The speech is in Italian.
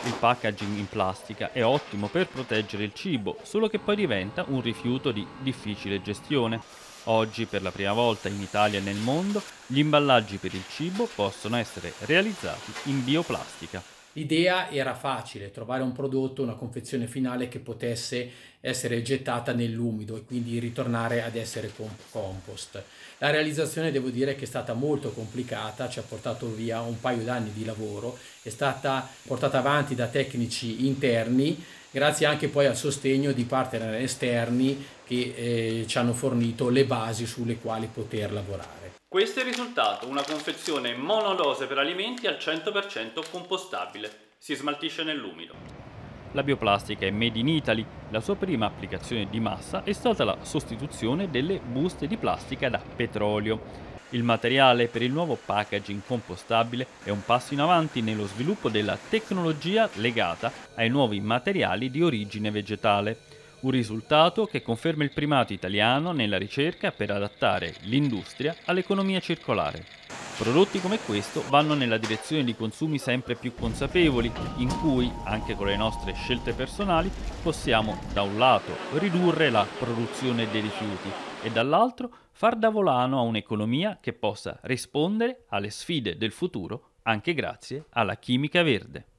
Il packaging in plastica è ottimo per proteggere il cibo, solo che poi diventa un rifiuto di difficile gestione. Oggi, per la prima volta in Italia e nel mondo, gli imballaggi per il cibo possono essere realizzati in bioplastica. L'idea era facile, trovare un prodotto, una confezione finale che potesse essere gettata nell'umido e quindi ritornare ad essere compost. La realizzazione devo dire che è stata molto complicata, ci ha portato via un paio d'anni di lavoro, è stata portata avanti da tecnici interni, grazie anche poi al sostegno di partner esterni che ci hanno fornito le basi sulle quali poter lavorare. Questo è il risultato, una confezione monolose per alimenti al 100% compostabile. Si smaltisce nell'umido. La bioplastica è made in Italy. La sua prima applicazione di massa è stata la sostituzione delle buste di plastica da petrolio. Il materiale per il nuovo packaging compostabile è un passo in avanti nello sviluppo della tecnologia legata ai nuovi materiali di origine vegetale. Un risultato che conferma il primato italiano nella ricerca per adattare l'industria all'economia circolare. Prodotti come questo vanno nella direzione di consumi sempre più consapevoli, in cui, anche con le nostre scelte personali, possiamo da un lato ridurre la produzione dei rifiuti e dall'altro far da volano a un'economia che possa rispondere alle sfide del futuro anche grazie alla chimica verde.